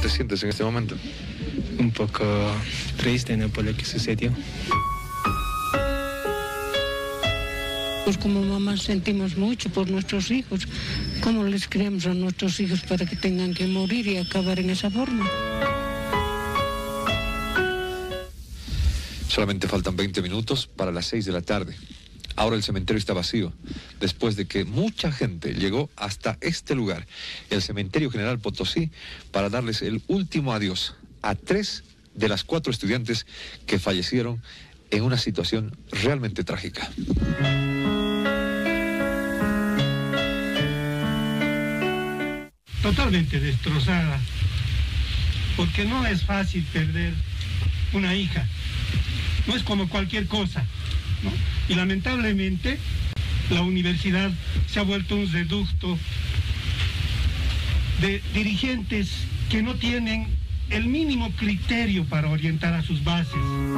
sientes en este momento? Un poco triste, ¿no?, por lo que sucedió. Pues como mamá sentimos mucho por nuestros hijos. ¿Cómo les creemos a nuestros hijos para que tengan que morir y acabar en esa forma? Solamente faltan 20 minutos para las 6 de la tarde. Ahora el cementerio está vacío, después de que mucha gente llegó hasta este lugar, el Cementerio General Potosí, para darles el último adiós a 3 de las 4 estudiantes que fallecieron en una situación realmente trágica. Totalmente destrozada, porque no es fácil perder una hija, no es como cualquier cosa, ¿no? Y lamentablemente la universidad se ha vuelto un reducto de dirigentes que no tienen el mínimo criterio para orientar a sus bases.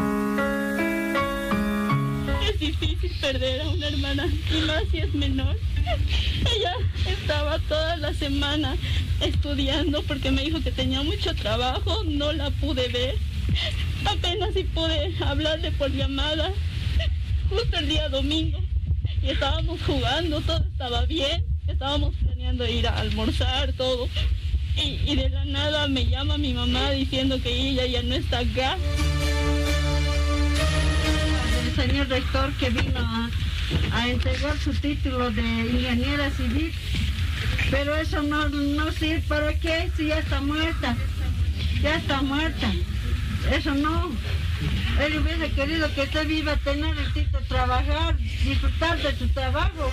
Es difícil perder a una hermana, y más si es menor. Ella estaba toda la semana estudiando porque me dijo que tenía mucho trabajo, no la pude ver. Apenas si pude hablarle por llamada, justo el día domingo. Y estábamos jugando, todo estaba bien, estábamos planeando ir a almorzar, todo. Y de la nada me llama mi mamá diciendo que ella ya no está acá. El señor rector que vino a entregar su título de ingeniera civil, pero eso no sirve. ¿Para qué? Si ya está muerta, eso no. Él hubiese querido que esté viva, tener el título, trabajar, disfrutar de su trabajo.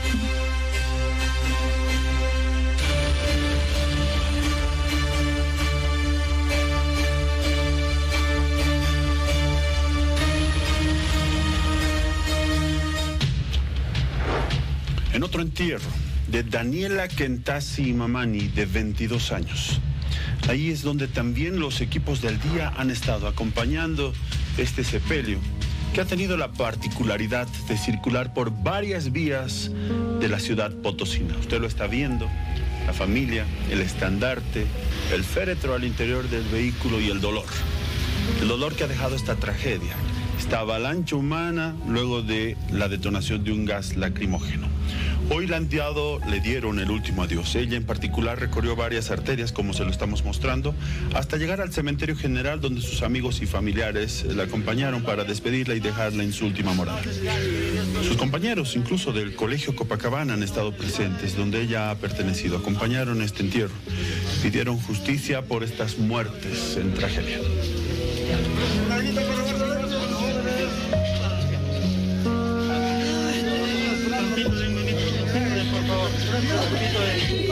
En otro entierro de Daniela Kentasi Mamani, de 22 años. Ahí es donde también los equipos del día han estado acompañando este sepelio, que ha tenido la particularidad de circular por varias vías de la ciudad potosina. Usted lo está viendo, la familia, el estandarte, el féretro al interior del vehículo y el dolor. El dolor que ha dejado esta tragedia, esta avalancha humana luego de la detonación de un gas lacrimógeno. Hoy le dieron el último adiós. Ella en particular recorrió varias arterias, como se lo estamos mostrando, hasta llegar al cementerio general, donde sus amigos y familiares la acompañaron para despedirla y dejarla en su última morada. Sus compañeros, incluso del Colegio Copacabana, han estado presentes, donde ella ha pertenecido. Acompañaron este entierro. Pidieron justicia por estas muertes en tragedia. Por favor, un poquito de...